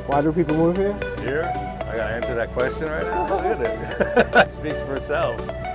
Why do people move here? Here? I gotta answer that question right now? Look at it. It speaks for itself.